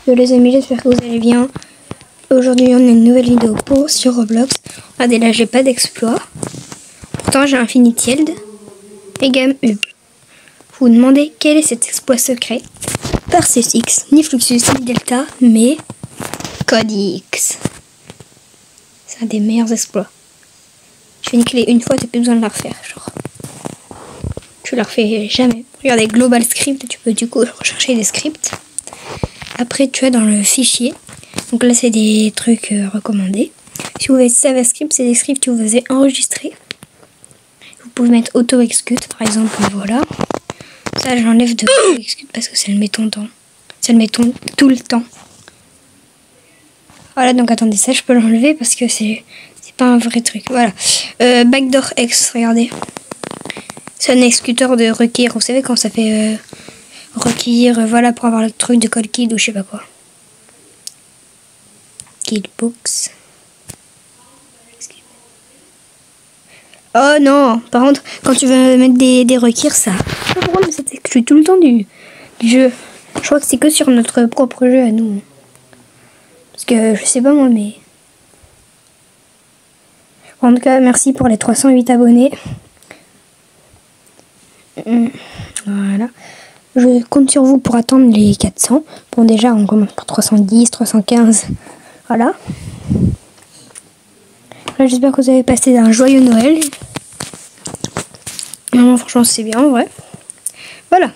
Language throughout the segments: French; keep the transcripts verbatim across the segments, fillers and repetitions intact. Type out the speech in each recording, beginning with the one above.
Yo les amis, j'espère que vous allez bien. Aujourd'hui on a une nouvelle vidéo pour sur Roblox. Regardez là, j'ai pas d'exploit. Pourtant j'ai Infinity Yield et Game Hub. Vous vous demandez quel est cet exploit secret? Par C six, ni Fluxus, ni Delta, mais Code X. C'est un des meilleurs exploits. Je fais une clé une fois, t'as plus besoin de la refaire, genre. Tu la refais jamais. Regardez, Global Script, tu peux du coup rechercher des scripts. Après, tu as dans le fichier. Donc là, c'est des trucs euh, recommandés. Si vous avez JavaScript, c'est des scripts que vous avez enregistrés. Vous pouvez mettre auto-execute, par exemple, voilà. Ça, j'enlève de auto-execute parce que ça le met tout le temps. Ça le met tout, tout le temps. Voilà, donc attendez, ça, je peux l'enlever parce que c'est c'est pas un vrai truc. Voilà. Euh, backdoor X, regardez. C'est un exécuteur de require. Vous savez quand ça fait euh, require, euh, voilà, pour avoir le truc de code kill ou je sais pas quoi. Killbox. Oh non, par contre, quand tu veux mettre des, des requires, ça. Je sais pas pourquoi, mais ça t'exclut tout le temps du, du jeu. Je crois que c'est que sur notre propre jeu à nous. Parce que je sais pas moi, mais. En tout cas, merci pour les trois cent huit abonnés. Voilà. Je compte sur vous pour attendre les quatre cents. Bon, déjà, on commence par trois cent dix, trois cent quinze. Voilà. J'espère que vous avez passé un joyeux Noël. Non, franchement, c'est bien, ouais. Voilà.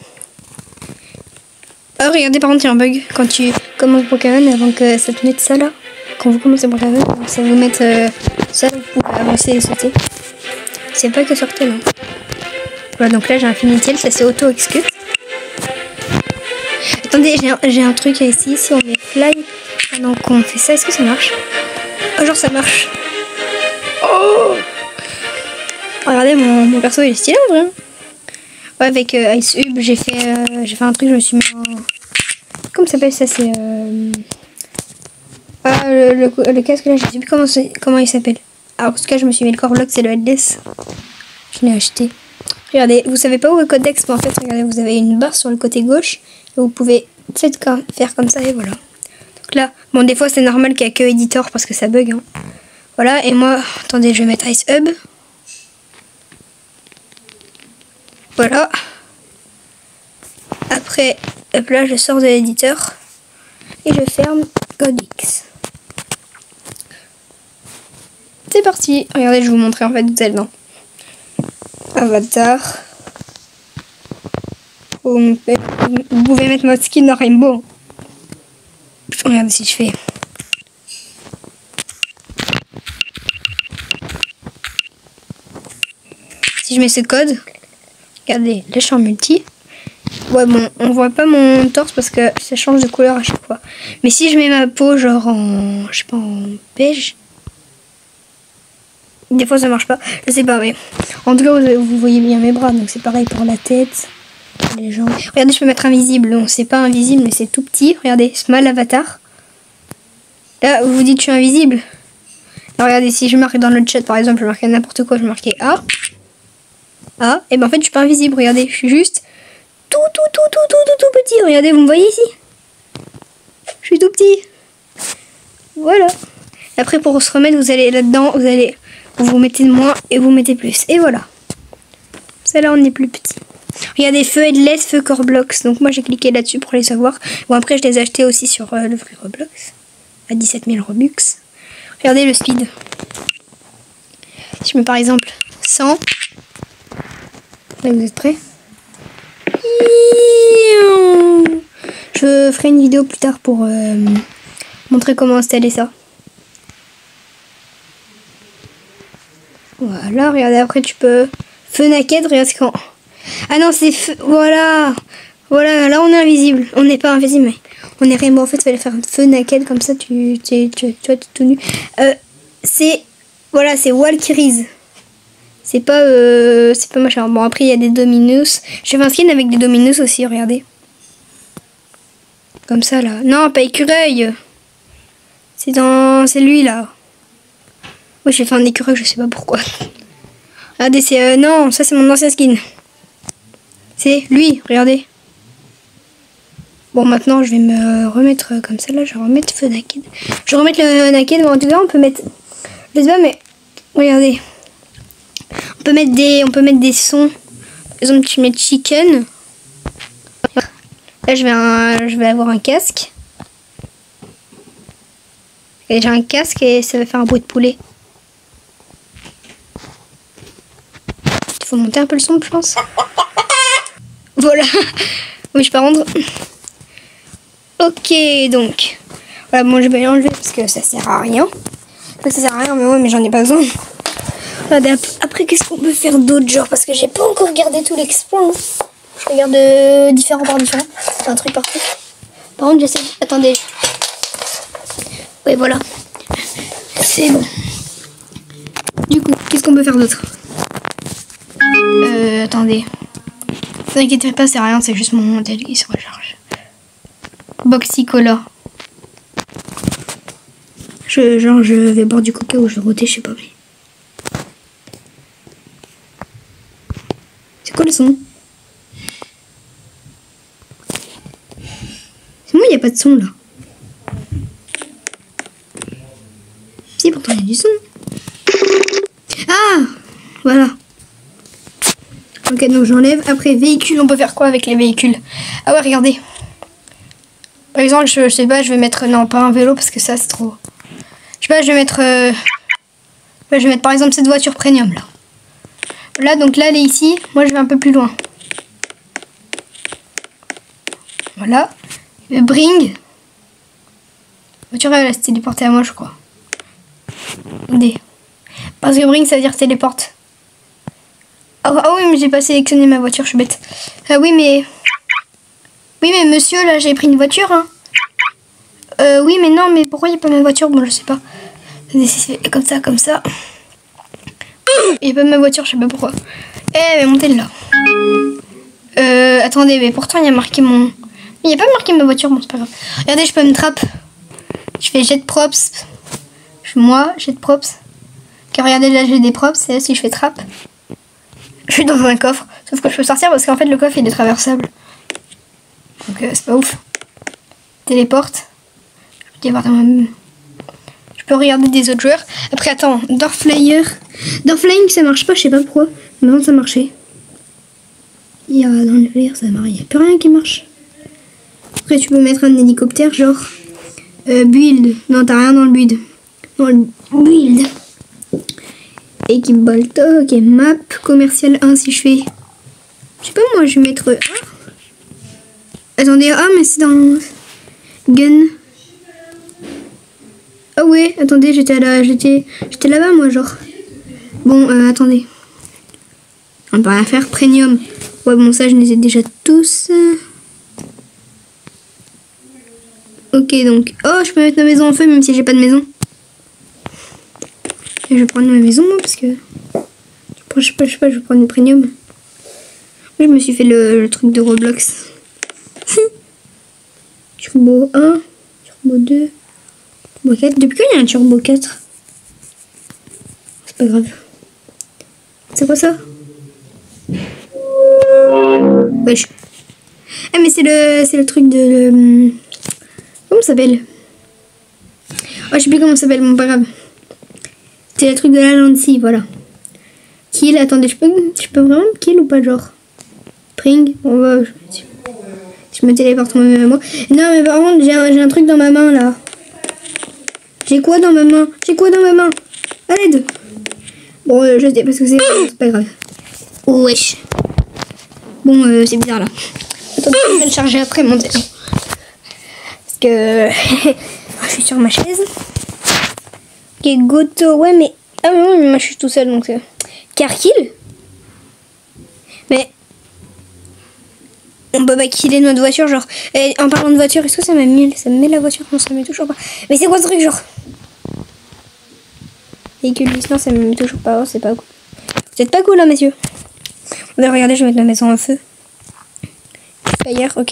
Oh, regardez, par contre, il y a un bug. Quand tu commences Pokémon, avant que ça te mette ça là. Quand vous commencez Pokémon, ça va vous mettre euh, ça, vous pouvez avancer et sauter. C'est pas que sur tel, hein. Voilà, donc là, j'ai Infinity Yield, ça c'est auto-execute. Attendez, j'ai un, j'ai un truc à essayer. Si on met fly pendant qu'on fait ça, est-ce que ça marche? Oh, genre ça marche. Oh, regardez, mon, mon perso il est stylé en vrai. Ouais, avec euh, Ice Hub, j'ai fait, euh, j'ai fait un truc, je me suis mis en... Comment ça s'appelle ça? C'est... Euh... Ah, le, le, le casque là, je sais plus comment, comment il s'appelle. Alors, en tout cas, je me suis mis le core block, c'est le headless. Je l'ai acheté. Regardez, vous savez pas où est Codex, mais en fait, regardez, vous avez une barre sur le côté gauche. Et vous pouvez faire comme ça et voilà. Donc là, bon, des fois, c'est normal qu'il n'y a que Editor parce que ça bug. Hein. Voilà, et moi, attendez, je vais mettre Ice Hub. Voilà. Après, hop là, je sors de l'éditeur. Et je ferme Codex. C'est parti. Regardez, je vais vous montrer en fait Zelda. Avatar. Vous pouvez mettre votre skin dans Rainbow. Regardez si je fais. Si je mets ce code, regardez, là je suis en multi. Ouais, bon, on voit pas mon torse parce que ça change de couleur à chaque fois. Mais si je mets ma peau genre en, je sais pas, en beige, des fois ça marche pas. Je sais pas, mais en tout cas vous, vous voyez bien mes bras, donc c'est pareil pour la tête, les jambes. Regardez, je peux mettre invisible. Non, c'est pas invisible, mais c'est tout petit. Regardez, small avatar. Là, vous vous dites je suis invisible. Alors, regardez, si je marque dans le chat, par exemple, je marquais n'importe quoi, je marquais A. A, et ben en fait je suis pas invisible. Regardez, je suis juste tout, tout, tout, tout, tout, tout, tout petit. Regardez, vous me voyez ici? Je suis tout petit. Voilà. Après, pour se remettre, vous allez là-dedans, vous allez, vous, vous mettez moins et vous mettez plus. Et voilà. Ça là, on est plus petit. Regardez, feu headless, feu core blocks. Donc moi, j'ai cliqué là-dessus pour les savoir. Bon, après, je les ai achetés aussi sur euh, le free Roblox à dix-sept mille Robux. Regardez le speed. Si je mets par exemple cent. Là, vous êtes prêts? Je ferai une vidéo plus tard pour euh, montrer comment installer ça. Voilà, regardez, après tu peux... Feu naked, regarde quand... Ah non, c'est... Feu... Voilà. Voilà, là on est invisible. On n'est pas invisible, mais on est rainbow. En fait, il fallait faire un feu naked, comme ça tu, tu, tu, tu vois, tu es tout nu. Euh, c'est... Voilà, c'est Walkyries. C'est pas, euh, c'est pas machin. Bon, après, il y a des Dominus. J'ai fait un skin avec des Dominus aussi, regardez. Comme ça, là. Non, pas écureuil. C'est dans... C'est lui, là. Oui, j'ai fait un écureuil, je sais pas pourquoi. Regardez, c'est... Euh, non, ça, c'est mon ancien skin. C'est lui, regardez. Bon, maintenant, je vais me remettre comme ça. Là, je vais remettre feu naked. Je vais remettre le naked. Bon, en tout cas, on peut mettre... Je sais pas, mais... Regardez. On peut mettre des, on peut mettre des sons. Par exemple, tu mets chicken. Là, je vais, un... je vais avoir un casque. Et j'ai un casque et ça va faire un bruit de poulet. Il faut monter un peu le son, je pense. Voilà. Oui, je peux rendre. Ok, donc. Voilà, bon, je vais l'enlever parce que ça sert à rien. Ça sert à rien, mais ouais, mais j'en ai pas besoin. Voilà, après, qu'est-ce qu'on peut faire d'autre, genre? Parce que j'ai pas encore regardé tout l'exploit. Je regarde euh, différents par différents. C'est un truc partout. Par contre, j'essaie. Attendez. Oui, voilà. C'est bon. Du coup, qu'est-ce qu'on peut faire d'autre? Euh, attendez. Ne vous inquiétez pas, c'est rien, c'est juste mon modèle qui se recharge. Boxicola. Je, genre, je vais boire du coca ou je vais rôter, je sais pas. Mais... C'est quoi le son? C'est moi, il n'y a pas de son là. Si, pourtant il y a du son. Ah, voilà. Ok, donc j'enlève. Après, véhicule, on peut faire quoi avec les véhicules? Ah ouais, regardez. Par exemple, je, je sais pas, je vais mettre... Non, pas un vélo, parce que ça, c'est trop... Je sais pas, je vais mettre... Euh... Je vais mettre, par exemple, cette voiture premium, là. Là, donc là, elle est ici. Moi, je vais un peu plus loin. Voilà. Le bring. La voiture, elle va se téléporter à moi, je crois. Attendez. Parce que bring, ça veut dire téléporte. Ah oh, oh oui, mais j'ai pas sélectionné ma voiture, je suis bête. Ah oui, mais... Oui, mais monsieur, là, j'ai pris une voiture, hein. Euh, oui, mais non, mais pourquoi il n'y a pas ma voiture? Bon, je sais pas. C'est comme ça, comme ça. Il n'y a pas ma voiture, je sais pas pourquoi. Eh, mais montez là. Euh, attendez, mais pourtant, il y a marqué mon... Il n'y a pas marqué ma voiture, bon, c'est pas grave. Regardez, je peux me trap. Je fais jet props. Moi, jet props. Car regardez, là, j'ai des props. Et là, si je fais trap... Je suis dans un coffre, sauf que je peux sortir parce qu'en fait le coffre il est traversable. Donc euh, c'est pas ouf. Téléporte. Je peux, voir dans ma... je peux regarder des autres joueurs. Après attends, Doorflyer. Doorflying ça marche pas, je sais pas pourquoi. Maintenant ça marchait. Il y a dans le l'air ça marche, il n'y a plus rien qui marche. Après tu peux mettre un hélicoptère genre euh, build. Non t'as rien dans le build. Dans le build. Équipe Bolto, ok, map, commercial un si je fais... Je sais pas moi, je vais mettre un. Attendez, ah mais c'est dans... Gun. Ah ouais, attendez, j'étais là, j'étais j'étais là-bas moi genre. Bon, euh, attendez. On peut rien faire, premium. Ouais bon ça je les ai déjà tous. Ok donc, oh je peux mettre ma maison en feu même si j'ai pas de maison. Et je vais prendre ma maison moi parce que je sais pas, je sais pas, je vais prendre une premium. Moi je me suis fait le, le truc de Roblox. Turbo un, Turbo deux, Turbo quatre. Depuis quand il y a un Turbo quatre? C'est pas grave. C'est quoi ça? Wesh. Ah mais c'est le c'est le truc de le... Comment ça s'appelle? Oh je sais plus comment ça s'appelle, bon pas grave. C'est le truc de la lentille, voilà. Kill, attendez, je peux, je peux vraiment kill ou pas, genre Pring, on va... Je, je me téléporte moi-même à moi. Non, mais par contre, j'ai un, un truc dans ma main, là. J'ai quoi dans ma main? J'ai quoi dans ma main? À l'aide. Bon, euh, je sais pas ce que c'est, c'est pas grave. Oh, wesh. Bon, euh, c'est bizarre, là. Attendez, je vais le charger après, mon téléphone. Parce que... je suis sur ma chaise. Ok, Goto, ouais, mais... Ah, mais oui, mais moi, je suis tout seul, donc... Euh... Carkill. Mais... On peut pas killer notre voiture, genre... Et en parlant de voiture, est-ce que ça m'a mis... Ça me met la voiture? Non, ça me met toujours pas. Mais c'est quoi ce truc, genre? Véhicule non, ça me met toujours pas. Oh, c'est pas cool. Vous êtes pas cool, là, messieurs. Regardez, je vais mettre ma maison en feu. Fire, ok.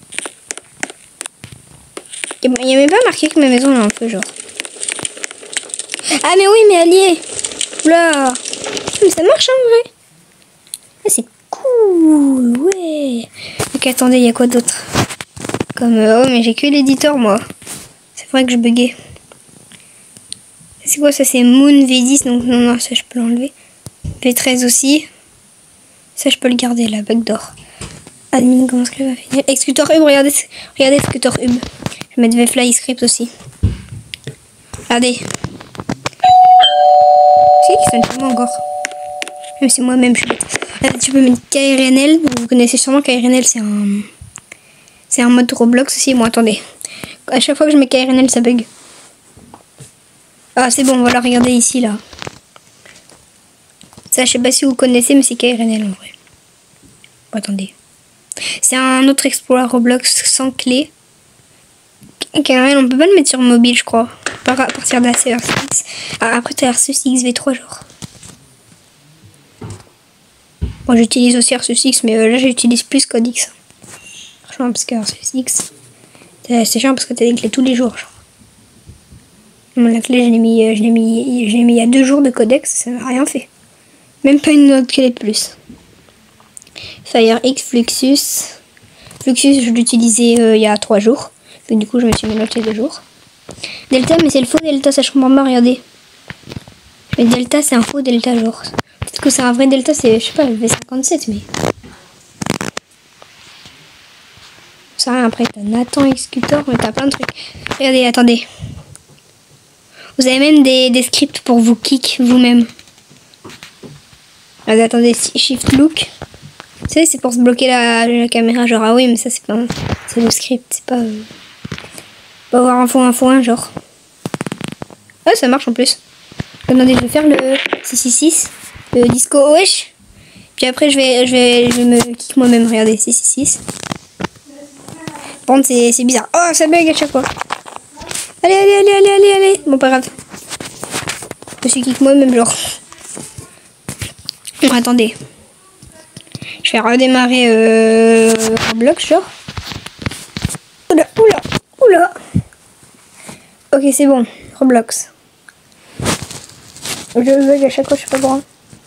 Il n'y a même pas marqué que ma maison est en feu, genre. Ah, mais oui, mais allié. Oula. Mais ça marche, en vrai. Ah, c'est cool, ouais. Ok, attendez, il y a quoi d'autre? Comme, euh, oh, mais j'ai que l'éditeur, moi. C'est vrai que je buguais. C'est quoi ça? C'est Moon V dix, donc non, non, ça je peux l'enlever. V treize aussi. Ça je peux le garder, la backdoor. Admin, comment est-ce que va finir? Executor Hub, regardez, regardez Executor Hub. Je vais mettre VFly Script aussi. Regardez. C'est qui sonne chez moi encore? Même si moi-même je suis bête. Là, tu peux mettre K R N L. Vous connaissez sûrement K R N L, c'est un. C'est un mode Roblox aussi. Bon, attendez. À chaque fois que je mets K R N L, ça bug. Ah, c'est bon, voilà, regardez ici, là. Ça, je sais pas si vous connaissez, mais c'est K R N L en vrai. Bon, attendez. C'est un autre exploit Roblox sans clé. K R N L, on peut pas le mettre sur mobile, je crois. À partir de la C R C X. Ah, après, tu as R C C X V trois, genre. Moi, j'utilise aussi R C C X, mais euh, là, j'utilise plus Codix. Franchement, parce que R C C X, c'est chiant parce que tu as des clés tous les jours, genre. La clé, je l'ai mis, je l'ai mis, je l'ai mis il y a deux jours de codex, ça n'a rien fait. Même pas une autre clé de plus. FireX, Fluxus. Fluxus, je l'utilisais euh, il y a trois jours. Donc, du coup, je me suis mis l'autre il y a deux jours. Delta, mais c'est le faux Delta, ça je comprends pas, regardez. Mais Delta, c'est un faux Delta, genre. Peut-être que c'est un vrai Delta, c'est, je sais pas, le V cinquante-sept, mais. Ça rien, après, t'as Nathan Executor, mais t'as plein de trucs. Regardez, attendez. Vous avez même des, des scripts pour vous kick vous-même. Attendez, shift look. Vous savez, c'est pour se bloquer la, la caméra. Genre, ah oui, mais ça, c'est pas. C'est le script, c'est pas. Euh, pas avoir info info un, genre. Ah, ça marche en plus. Attendez, je vais faire le six six six. Le disco wesh. Puis après, je vais, je vais, je vais me kick moi-même. Regardez, six six six. Par contre, c'est bizarre. Oh, ça bug à chaque fois. Allez, allez, allez, allez, allez, allez. Bon, pas grave. Je suis kick moi-même, genre. Bon, attendez. Je vais redémarrer euh, Roblox, genre. Oula, oula, oula. Ok, c'est bon. Roblox. Je bug à chaque fois, je suis pas droit.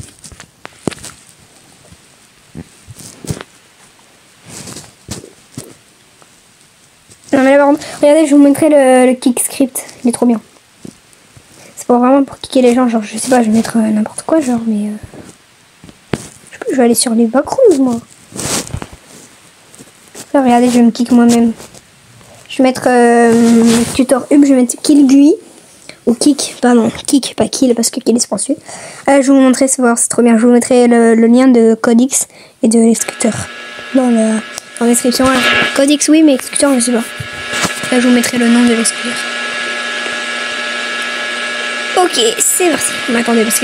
Non mais là par contre, regardez, je vais vous montrer le, le kick script, il est trop bien. C'est pas vraiment pour kicker les gens, genre je sais pas, je vais mettre euh, n'importe quoi, genre, mais euh, je, peux, je vais aller sur les backrooms moi. Là, regardez, je vais me kick moi-même. Je vais mettre euh, tutor hub, je vais mettre kill G U I ou kick, pardon, kick, pas kill parce que kill est silencieux. Ah, je vais vous montrer, c'est voir, c'est trop bien. Je vous mettrai le, le lien de Codix et de l'executeur dans le. En description, là. Codix oui, mais executeur je sais pas. Là je vous mettrai le nom de l'executeur. Ok, c'est parti. Mais attendez parce que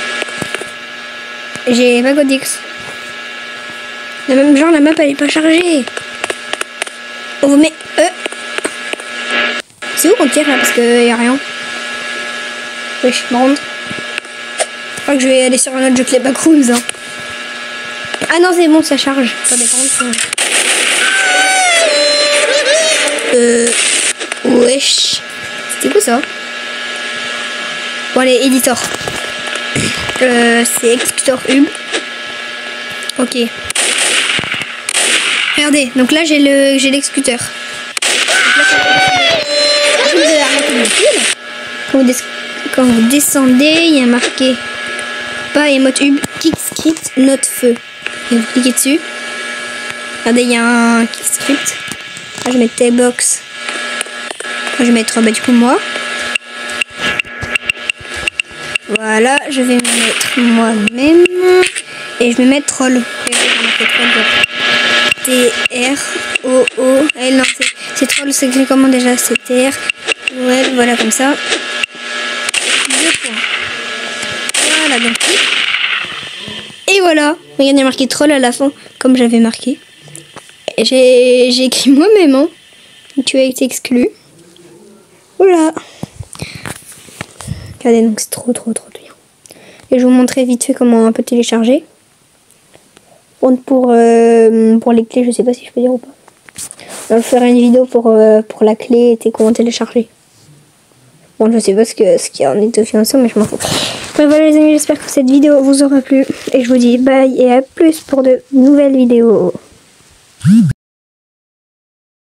j'ai pas Codix. La même genre la map elle est pas chargée. On vous met euh. C'est où qu'on tire là parce que y a rien. Wesh, je me rends. Je crois que je vais aller sur un autre jeu que les backrooms. Hein. Ah non c'est bon ça charge. Ça dépend. Euh... Wesh. C'était quoi ça? Bon allez, éditeur. Euh, c'est Executor Hub. Ok. Regardez, donc là j'ai le j'ai l'exécuteur. Quand vous, quand vous descendez, il y a marqué pas emote hub, kick script, note feu. Et vous cliquez dessus. Regardez, il y a un kick script. Là, je vais mettre T-box. Je vais mettre bah, du coup moi. Voilà, je vais me mettre moi-même. Et je vais mettre troll. T R O O L. Non, c'est troll, c'est écrit comment déjà? C'est T R O L, voilà comme ça. Deux points. Voilà, donc. Et voilà. Regardez, il y a marqué troll à la fin, comme j'avais marqué. J'ai écrit moi-même, hein. Tu as été exclu. Voilà. Regardez, donc c'est trop, trop, trop bien. Et je vais vous montrer vite fait comment on peut télécharger. Pour, pour, euh, pour les clés, je sais pas si je peux dire ou pas. Je vais faire une vidéo pour, euh, pour la clé et comment télécharger. Bon, je sais pas ce qu'il ce qu'il y a en autofinancement, mais je m'en fous. Bref, voilà les amis, j'espère que cette vidéo vous aura plu. Et je vous dis bye et à plus pour de nouvelles vidéos.